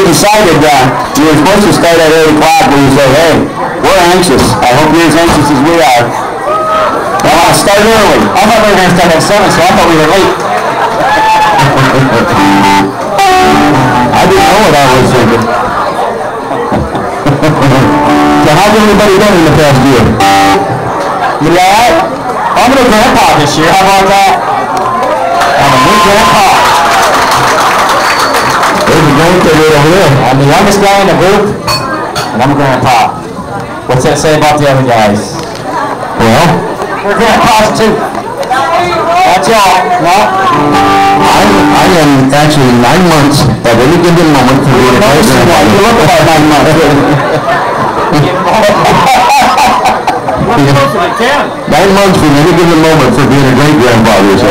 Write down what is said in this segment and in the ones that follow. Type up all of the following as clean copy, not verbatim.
decided you were supposed to start at 8 o'clock, but we said, hey, we're anxious. I hope you're as anxious as we are. I want to start early. I thought we were going to start at 7, so I thought we were late. I didn't know what I was thinking. So how's everybody done in the past year? You all right? I'm going to grandpa this year. How about that? I'm a new grandpa. There's a grandkid right over there. I'm the youngest guy in the group, and I'm a grandpa. What's that say about the other guys? Well, we're grandpas too. That's all. No? I am actually 9 months at any given moment for being a great grandpa. You look about 9 months. 9 months from any given moment for being a great grandfather, so.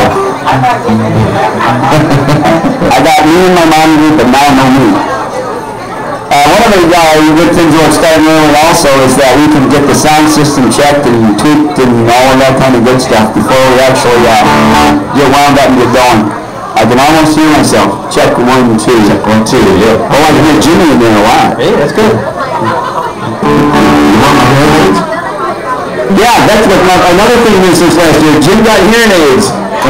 I got me and my mom group, but now no me. One of the good things about starting early also is that we can get the sound system checked and tweaked and all of that kind of good stuff before we actually get wound up and get going. I can almost hear myself. Check 1, 2. Check 1, 2, yeah. Oh, I can hear Jimmy in there a lot. Hey, that's good. You want my hearing aids? Yeah, that's what another thing is since last year. Jim got hearing aids.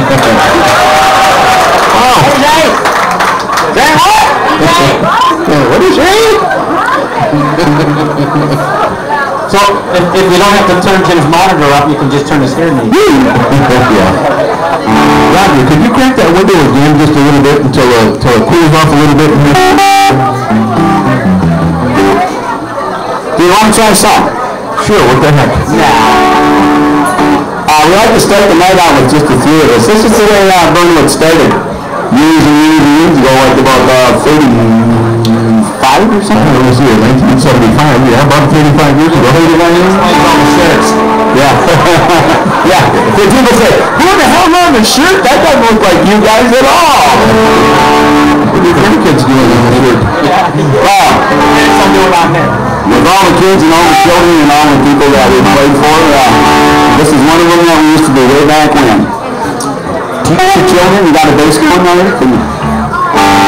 Oh. Hey, Jay, what? What is it? So, if you don't have to turn Jim's monitor up, you can just turn his hearing aid. Yeah. Roger, could you crank that window again just a little bit until it cools off a little bit? Do you want to try some? Sure, what the heck? We like to start the night out with just a few of us. This is the way Burnwood started. Years and years and years ago, like about 35 or something. Let me see, 1975, yeah, about 35 years ago. 35 years ago? Yeah. Yeah. When people say, who the hell wore the shirt? That doesn't look like you guys at all. What are your grandkids doing in the shirt? Well, with all the kids and all the children and all the people that we played for, this is one of them that we used to do way back when. Teach your children, you got a bass going on there?